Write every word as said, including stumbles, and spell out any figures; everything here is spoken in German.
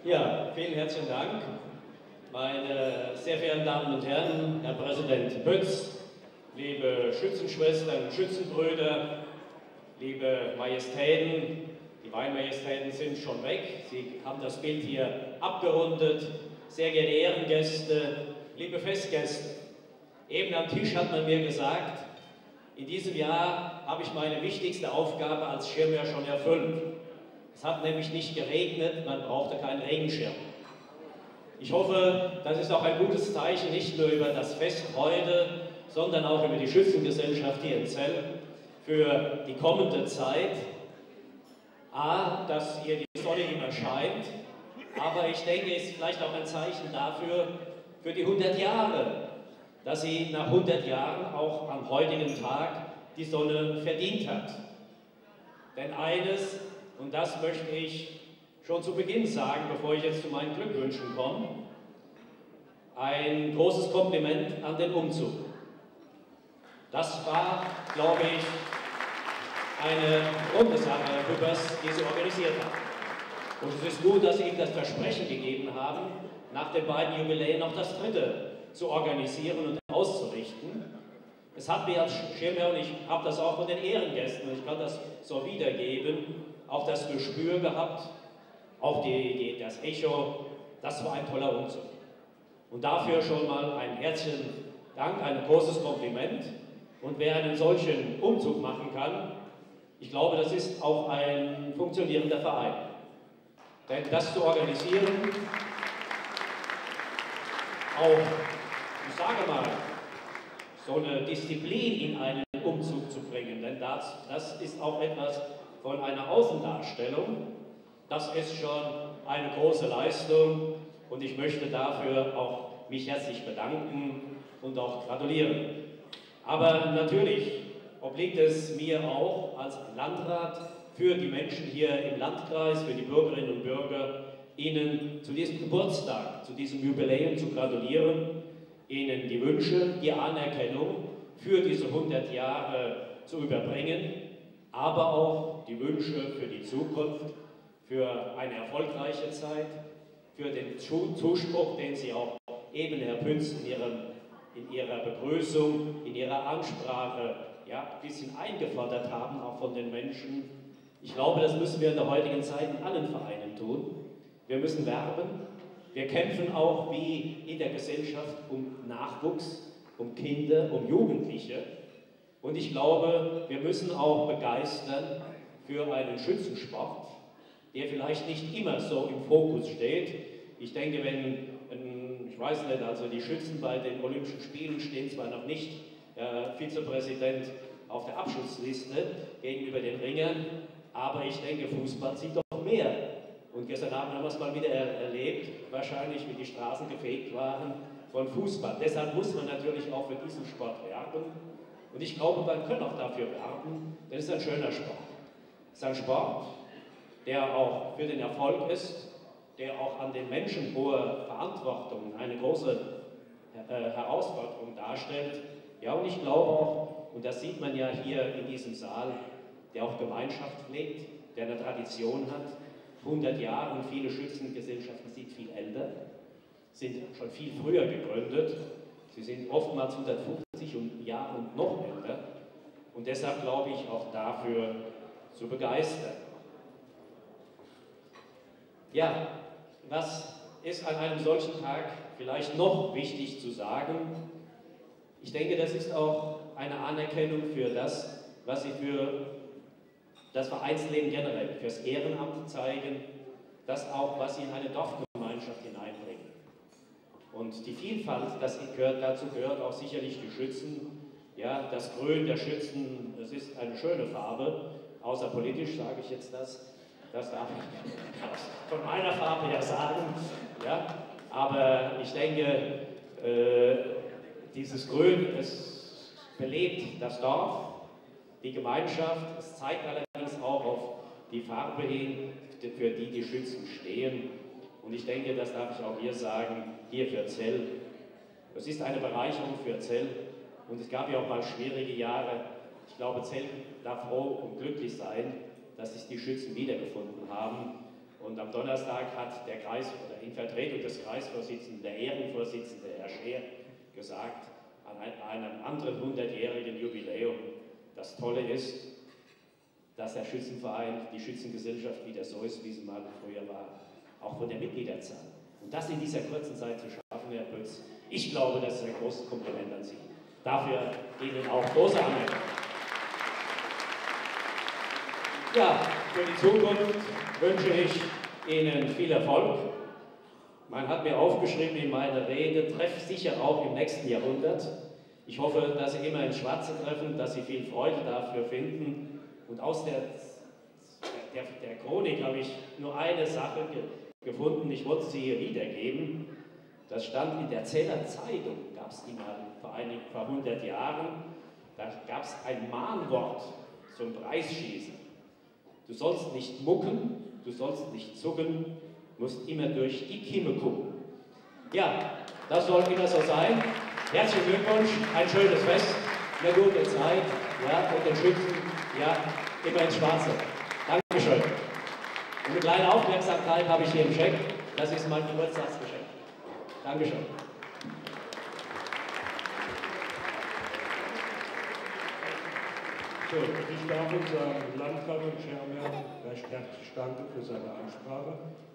Ja, vielen herzlichen Dank, meine sehr verehrten Damen und Herren, Herr Präsident Pütz, liebe Schützenschwestern, Schützenbrüder, liebe Majestäten. Die Weinmajestäten sind schon weg, Sie haben das Bild hier abgerundet. Sehr geehrte Ehrengäste, liebe Festgäste. Eben am Tisch hat man mir gesagt, in diesem Jahr habe ich meine wichtigste Aufgabe als Schirmherr schon erfüllt. Es hat nämlich nicht geregnet, man brauchte keinen Regenschirm. Ich hoffe, das ist auch ein gutes Zeichen, nicht nur über das Fest heute, sondern auch über die Schützengesellschaft hier in Zell für die kommende Zeit. A, dass hier die Sonne immer scheint, aber ich denke, es ist vielleicht auch ein Zeichen dafür, für die hundert Jahre, dass sie nach hundert Jahren auch am heutigen Tag die Sonne verdient hat. Denn eines, und das möchte ich schon zu Beginn sagen, bevor ich jetzt zu meinen Glückwünschen komme, ein großes Kompliment an den Umzug. Das war, glaube ich, eine runde Sache, Herr Küppers, die Sie organisiert haben. Und es ist gut, dass Sie ihm das Versprechen gegeben haben, nach den beiden Jubiläen noch das dritte zu organisieren und auszurichten. Es hat mir als Schirmherr, und ich habe das auch von den Ehrengästen, und ich kann das so wiedergeben, auch das Gespür gehabt, auch die, die, das Echo, das war ein toller Umzug. Und dafür schon mal ein herzlichen Dank, ein großes Kompliment. Und wer einen solchen Umzug machen kann, ich glaube, das ist auch ein funktionierender Verein. Denn das zu organisieren, auch, ich sage mal, so eine Disziplin in einen Umzug zu bringen, denn das, das ist auch etwas von einer Außendarstellung, das ist schon eine große Leistung und ich möchte dafür auch mich herzlich bedanken und auch gratulieren. Aber natürlich obliegt es mir auch als Landrat für die Menschen hier im Landkreis, für die Bürgerinnen und Bürger, Ihnen zu diesem Geburtstag, zu diesem Jubiläum zu gratulieren, Ihnen die Wünsche, die Anerkennung für diese hundert Jahre zu überbringen, aber auch die Wünsche für die Zukunft, für eine erfolgreiche Zeit, für den Zuspruch, den Sie auch eben, Herr Pütz, in, Ihrem, in Ihrer Begrüßung, in Ihrer Ansprache ja, ein bisschen eingefordert haben, auch von den Menschen. Ich glaube, das müssen wir in der heutigen Zeit in allen Vereinen tun. Wir müssen werben. Wir kämpfen auch wie in der Gesellschaft um Nachwuchs, um Kinder, um Jugendliche. Und ich glaube, wir müssen auch begeistern für einen Schützensport, der vielleicht nicht immer so im Fokus steht. Ich denke, wenn, ich weiß nicht, also die Schützen bei den Olympischen Spielen stehen zwar noch nicht, äh, Vizepräsident, auf der Abschussliste gegenüber den Ringern, aber ich denke, Fußball sieht doch mehr. Und gestern Abend haben wir es mal wieder er erlebt, wahrscheinlich wie die Straßen gefegt waren von Fußball. Deshalb muss man natürlich auch für diesen Sport werben. Und ich glaube, man kann auch dafür werben, denn es ist ein schöner Sport. Es ist ein Sport, der auch für den Erfolg ist, der auch an den Menschen hohe Verantwortung, eine große äh, Herausforderung darstellt. Ja, und ich glaube auch, und das sieht man ja hier in diesem Saal, der auch Gemeinschaft pflegt, der eine Tradition hat, hundert Jahre, und viele Schützengesellschaften sind viel älter, sind schon viel früher gegründet. Sie sind oftmals hundertfünfzig Jahre und noch älter. Und deshalb glaube ich auch dafür zu begeistern. Ja, was ist an einem solchen Tag vielleicht noch wichtig zu sagen? Ich denke, das ist auch eine Anerkennung für das, was Sie für das Vereinsleben generell, fürs Ehrenamt zeigen, das auch, was Sie in eine Dorfgemeinschaft hineinbringen. Und die Vielfalt, das gehört, dazu gehört auch sicherlich die Schützen. Ja, das Grün der Schützen, das ist eine schöne Farbe, außerpolitisch sage ich jetzt das, das darf ich von meiner Farbe her sagen. Ja, aber ich denke, äh, dieses Grün, es belebt das Dorf, die Gemeinschaft, es zeigt allerdings auch auf die Farbe hin, für die die Schützen stehen. Und ich denke, das darf ich auch hier sagen, hier für Zell. Es ist eine Bereicherung für Zell. Und es gab ja auch mal schwierige Jahre. Ich glaube, Zell darf froh und glücklich sein, dass sich die Schützen wiedergefunden haben. Und am Donnerstag hat der Kreis, oder in Vertretung des Kreisvorsitzenden, der Ehrenvorsitzende, Herr Scheer, gesagt, an einem anderen hundertjährigen Jubiläum, das Tolle ist, dass der Schützenverein, die Schützengesellschaft wieder so ist, wie sie mal früher war, auch von der Mitgliederzahl. Und das in dieser kurzen Zeit zu schaffen, Herr Pötz, ich glaube, das ist ein großes Kompliment an Sie. Dafür Ihnen auch große Anerkennung. Ja, für die Zukunft wünsche ich Ihnen viel Erfolg. Man hat mir aufgeschrieben in meiner Rede, treffsicher auch im nächsten Jahrhundert. Ich hoffe, dass Sie immer ins Schwarze treffen, dass Sie viel Freude dafür finden. Und aus der, der, der Chronik habe ich nur eine Sache ge gefunden, ich wollte sie hier wiedergeben. Das stand in der Zeller Zeitung, gab es die mal vor, einigen, vor hundert Jahren. Da gab es ein Mahnwort zum Preisschießen. Du sollst nicht mucken, du sollst nicht zucken, musst immer durch die Kimme gucken. Ja, das soll immer so sein. Herzlichen Glückwunsch, ein schönes Fest, eine gute Zeit, ja, und den Schützen, ja, immer ins Schwarze. Dankeschön. Und eine kleine Aufmerksamkeit habe ich hier im Scheck, das ist mein Geburtstagsgeschenk. Dankeschön. So, ich darf unserem Landrat und Chairman recht herzlich danken für seine Ansprache.